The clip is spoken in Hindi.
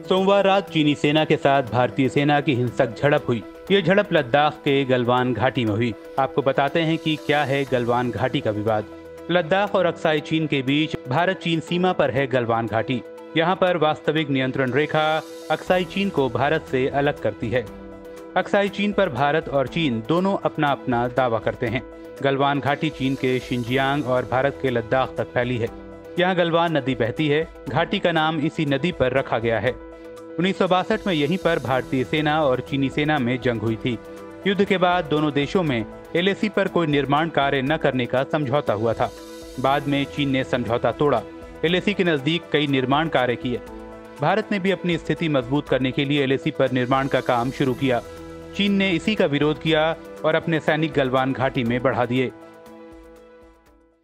सोमवार रात चीनी सेना के साथ भारतीय सेना की हिंसक झड़प हुई। ये झड़प लद्दाख के गलवान घाटी में हुई। आपको बताते हैं कि क्या है गलवान घाटी का विवाद। लद्दाख और अक्साई चीन के बीच भारत चीन सीमा पर है गलवान घाटी। यहाँ पर वास्तविक नियंत्रण रेखा अक्साई चीन को भारत से अलग करती है। अक्साई चीन पर भारत और चीन दोनों अपना अपना दावा करते हैं। गलवान घाटी चीन के शिनजियांग और भारत के लद्दाख तक फैली है। यहाँ गलवान नदी बहती है। घाटी का नाम इसी नदी पर रखा गया है। 1962 में यहीं पर भारतीय सेना और चीनी सेना में जंग हुई थी। युद्ध के बाद दोनों देशों में एलएसी पर कोई निर्माण कार्य न करने का समझौता हुआ था। बाद में चीन ने समझौता तोड़ा, एलएसी के नजदीक कई निर्माण कार्य किए। भारत ने भी अपनी स्थिति मजबूत करने के लिए एलएसी पर निर्माण का काम शुरू किया। चीन ने इसी का विरोध किया और अपने सैनिक गलवान घाटी में बढ़ा दिए।